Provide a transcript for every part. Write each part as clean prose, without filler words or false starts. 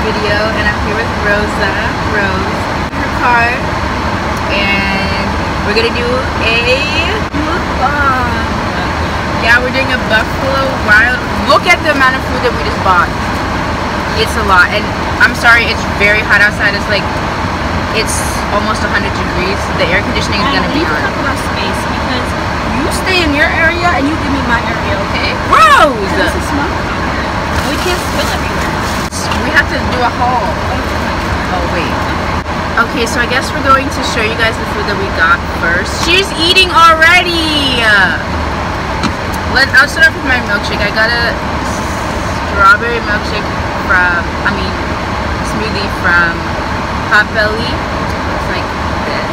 video, and I'm here with Rose in her car, and we're gonna do a mukbang. Yeah, we're doing a Buffalo Wild. Look at the amount of food that we just bought. It's a lot, and I'm sorry, it's very hot outside. It's almost 100 degrees. The air conditioning is gonna be on. Talk about space because you stay in your area and you give me my area, okay? Rose! This is small. We can't spill everywhere. We have to do a haul. Oh wait. Okay, so I guess we're going to show you guys the food that we got first. She's eating already! I'll start off with my milkshake. I got a strawberry milkshake smoothie from Potbelly. It's like this.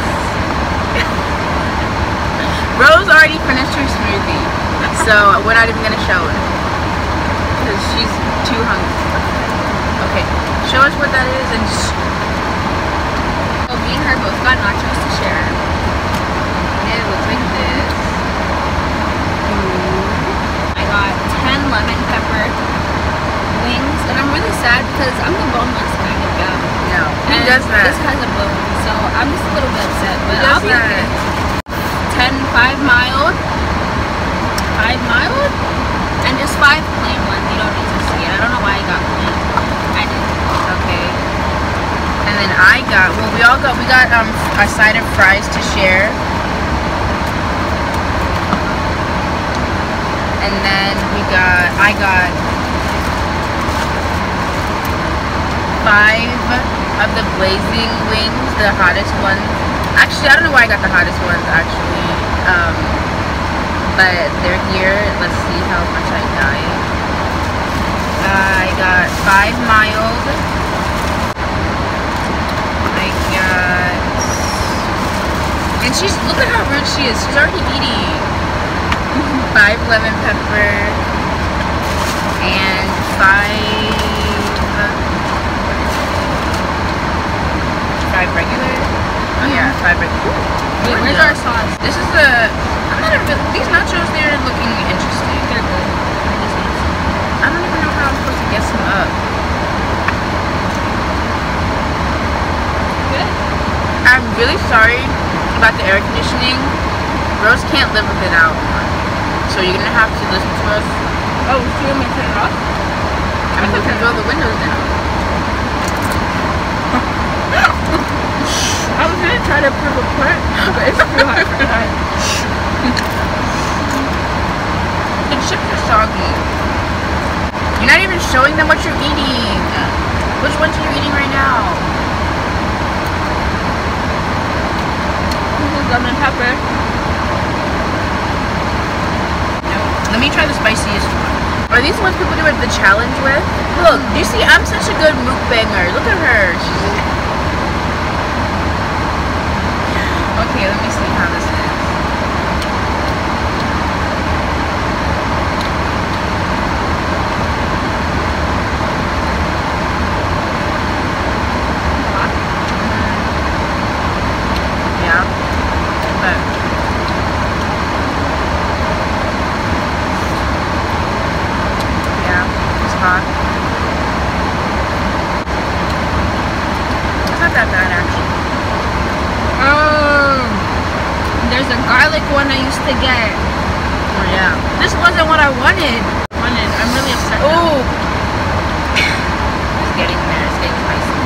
Rose already finished her smoothie, so we're not even gonna show her because she's too hungry. Okay, show us what that is and just. So me and her both got nachos to share. It looks like this. I got 10 lemon pepper wings, and I'm really sad because I'm the boneless kind of gal. No, who and does that? This has a bone, so I'm just a little bit upset. But Who I'll does be that? okay. 5 mild, and just 5 plain ones. You don't need to see it. I don't know why I got plain. I did. Okay. And then we got a side of fries to share. And then I got 5 of the blazing wings, the hottest ones. Actually, I don't know why I got the hottest ones, actually. But they're here. Let's see how much I got. I got 5 mild. And look at how rude she is. She's already eating. 5 lemon pepper. And 5 regular. Oh yeah, 5 regular. Wait, where's our sauce? This is these nachos, they're looking interesting. They're good. I don't even know how I'm supposed to guess them up. Good. I'm really sorry about the air conditioning. Rose can't live with it out. So you're gonna have to listen to us. Oh, should we turn it off? I think we can roll the windows down. I was gonna try to prove a point, but it's too hard for that. The chips are soggy. You're not even showing them what you're eating. Which ones are you eating right now? This is lemon pepper. Let me try the spiciest one. Are these ones people do the challenge with? Look, you see, I'm such a good mukbanger. Look at her. Okay, let me see how this is. Yeah. But it's hot. It's not that bad, actually. There's a garlic one I used to get. Oh yeah. This wasn't what I wanted. I'm really upset. Oh. It's getting there. It's getting spicy.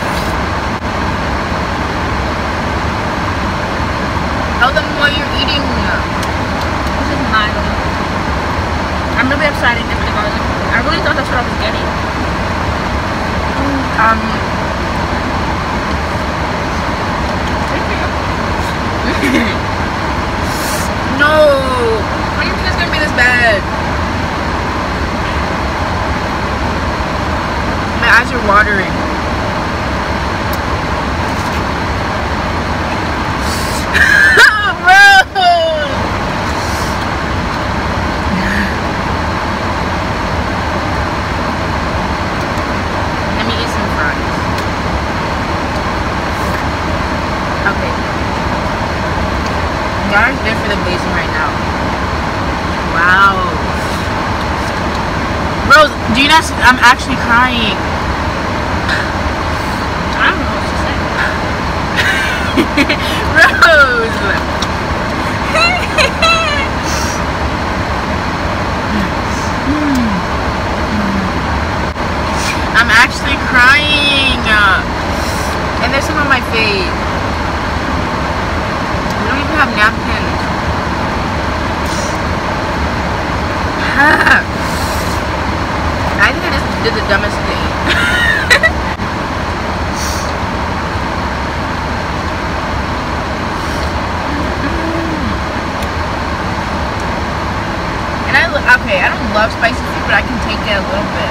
Tell them what you're eating. This is mild. I'm really upset I didn't get the garlic. I really thought that's what I was getting. No! How do you think it's gonna be this bad? My eyes are watering. Let me eat some fries. Okay. Gar's good for the blazing right now. Wow. Rose, do you not? I'm actually crying. Rose. I'm actually crying. And there's some on my face. We don't even have napkins. I think I just did the dumbest thing. And okay, I don't love spicy food, but I can take it a little bit.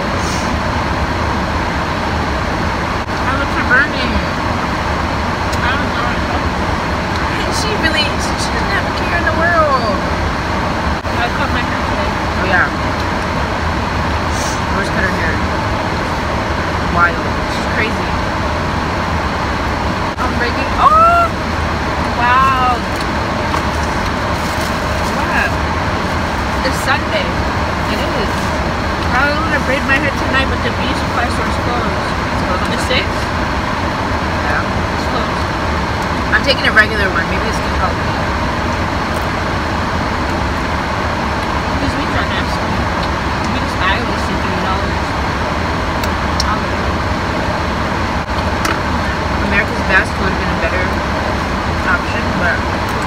My lips are burning. I don't know. She doesn't have a care in the world. I cut my hair today. Oh yeah. Rose cut her hair. Wild. She's crazy. I'm breaking. Oh! Wow. What? It's Sunday. It is. I was gonna braid my hair tonight, but the beauty supply store is closed. It's closed on The 6th? Yeah. It's closed. I'm taking a regular one. Maybe this can help me. These weeks are nasty. We just I wasted $3. America's Best would have been a better option, but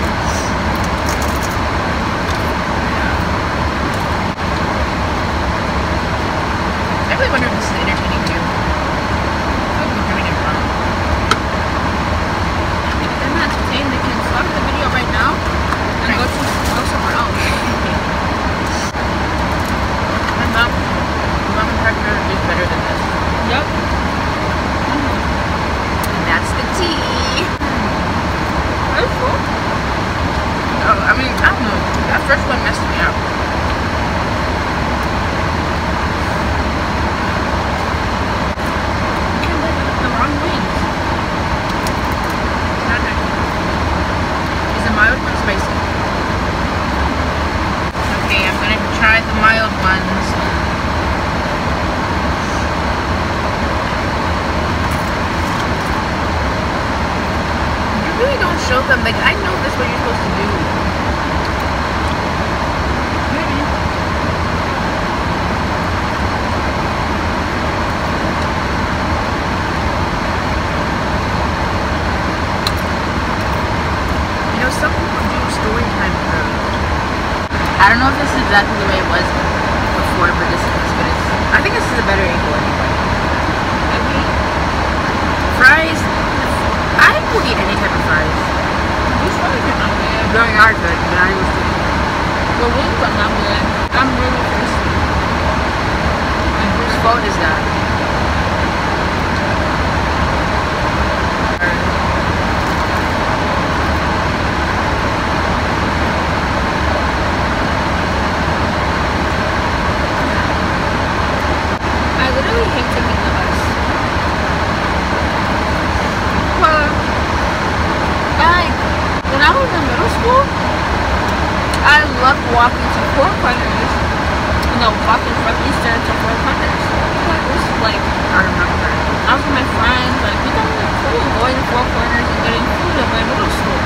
I really wonder if this is entertaining too. I hope I'm doing it wrong. If they're not entertained, they can stop the video right now and go somewhere else. My mom and partner is better than this. Yep. And that's the tea. That's cool. Oh, I mean, I don't know. That first one messed me up. The wrong wings. Is the mild one spicy? Okay, I'm gonna try the mild ones. You really don't show them. Like, I know this is what you're supposed to do. Maybe. You know, some people do story time food. I don't know if this is exactly the way it was before, but this is. But it's. I think this is a better angle anyway. Maybe. Fries. I will eat any type of fries. These fries are not bad. They are good, but I was thinking. The wings are not bad. I'm really thirsty. And whose fault is that? I literally hate taking the bus. Well, Like, when I was in middle school, I loved walking to Four Corners. No, walking from Eastern to Four Corners. Like, it was like, I remember. I was with my friends, like, we thought it was cool going to Four Corners and getting food at my middle school.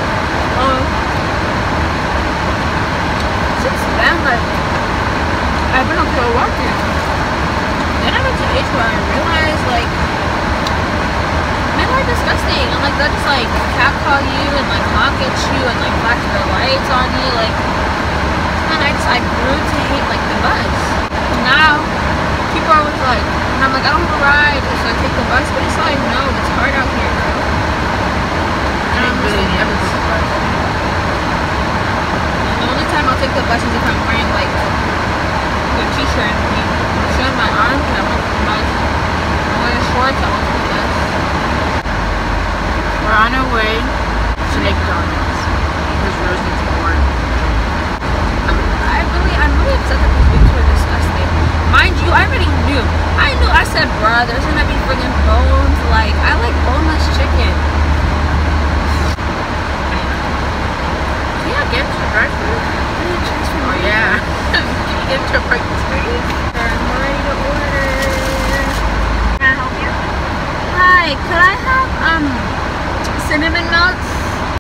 Since then, like, I've been okay with walking. Then I went to age where I realized, like, men are disgusting. And, like, they'll just, like, catcall you and, like, honk at you and, like, flash their lights on you. Like, and I grew to hate, like, the bus. And now, people are always like, and I'm like, I don't have a ride, so I take the bus. But it's like, no, it's hard out here, bro. And I'm just like, never took the bus. the only time I'll take the bus is if I'm wearing, like, a t-shirt and I'm showing my arms and I'm on the bus. I'm wearing shorts, I'm on the bus. We're on our way to McDonald's because Rose needs more. I'm really upset that these wings were disgusting. Mind you, I already knew. I said, bruh, there's gonna be friggin' bones. Like, I like boneless chicken. Can you get to drive-thru? Oh yeah. Can you get to a parking space? I'm ready to order. Can I help you? Hi, could I have cinnamon nuts?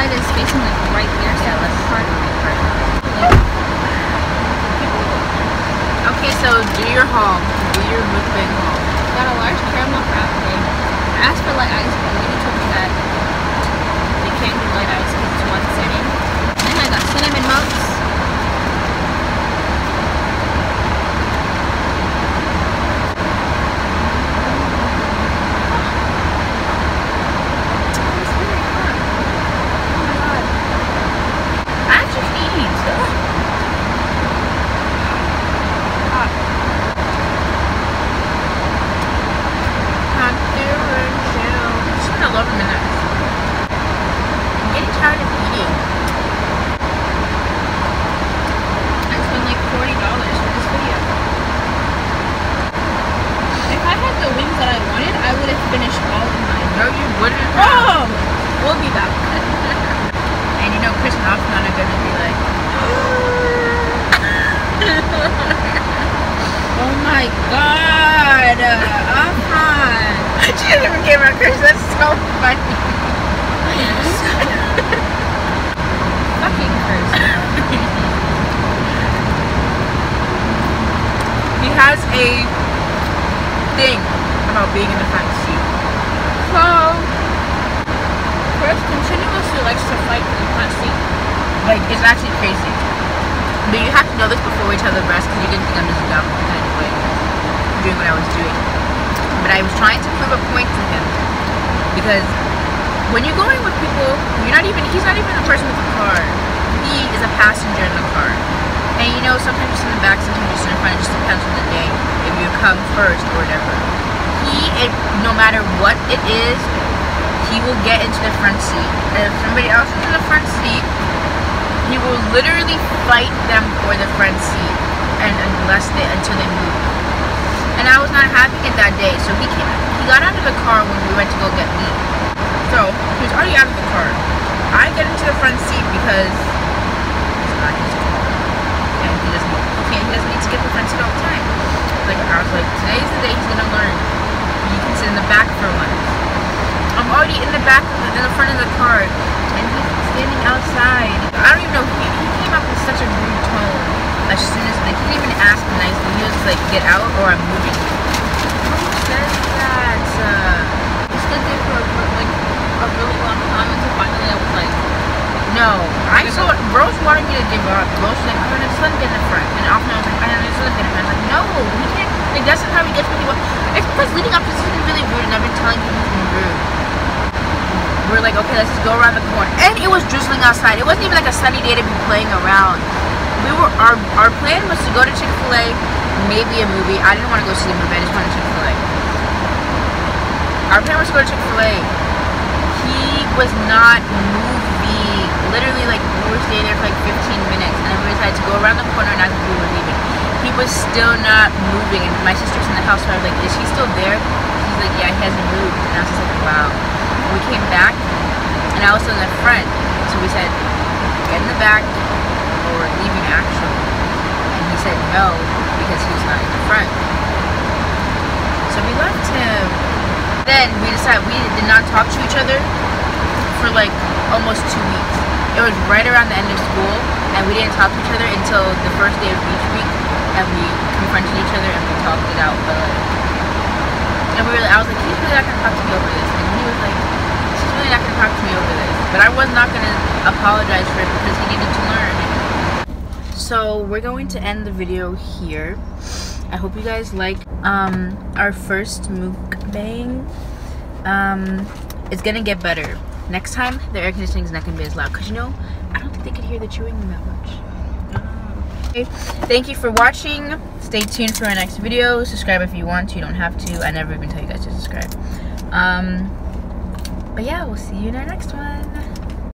light is facing like right there, so Yeah, let's hard. Okay, so do your haul. Do your mukbang haul. Got a large caramel frappe. I asked for light ice, but the lady told me that they can't do light ice because it's one setting. Then I got cinnamon muffs. We'll be back. And you know, Chris and Afnan are gonna be like, oh my god, Afnan. She didn't even give her Chris, that's so funny. Fucking Chris. He has a thing about being in the front seat. So, Chris continuously likes to fight in the front seat. Like, it's actually crazy. But you have to know this before we tell the rest, because you didn't think I'm just dumb kind of way doing what I was doing. But I was trying to prove a point to him, because when you're going with people, he's not even the person with the car. He is a passenger in the car. And you know, sometimes you sit in the back, sometimes you sit in front. It just depends on the day, if you come first or whatever. No matter what it is, he will get into the front seat. And if somebody else is in the front seat, he will literally fight them for the front seat, and until they move. And I was not having it that day, so he got out of the car when we went to go get meat. So he was already out of the car. I get into the front seat because it's not his car, and he doesn't need to get the front seat all the time. Like, I was like, today's the day he's gonna learn. You can sit in the back for once. I'm already in the back, in the front of the car, and he's standing outside. I don't even know, he came up with such a rude tone. As soon as, like, he didn't even ask me nicely. He was like, get out or I'm moving. Who says that? He stood there for a really long time until finally I was like, no. I saw Rose wanted me to give up. Rose was like, I'm gonna just let him get in the front. And often I was like, I'm gonna just let him get in the front. I was like, no, he can't. Like, that's not how he gets with people. It's because leading up to this has been really rude, and I've been telling him he's been rude. We're like, okay, let's just go around the corner. And it was drizzling outside. It wasn't even like a sunny day to be playing around. Our plan was to go to Chick-fil-A, maybe a movie. I didn't want to go see the movie, I just wanted Chick-fil-A. Our plan was to go to Chick-fil-A. He was not moving. Literally, like, we were staying there for like 15 minutes, and then we decided to go around the corner, and as we were leaving, he was still not moving. And my sister's in the house, so I was like, is he still there? He's like, yeah, he hasn't moved. And I was just like, wow. And we came back, and I was still in the front, so we said, get in the back, or we're leaving actually. And he said no, because he was not in the front. So we left him. Then we decided we did not talk to each other for like almost 2 weeks. It was right around the end of school, and we didn't talk to each other until the first day of beach week, and we confronted each other and we talked it out. But and I was like, he's really not gonna talk to me over this, and he was like, she's really not gonna talk to me over this. But I was not gonna apologize for it because he needed to learn. So we're going to end the video here. I hope you guys like our first mukbang. It's gonna get better. Next time, the air conditioning is not gonna be as loud, because you know, I don't think they could hear the chewing that much. Okay. Thank you for watching. Stay tuned for our next video. Subscribe if you want to. You don't have to. I never even tell you guys to subscribe. But yeah, we'll see you in our next one.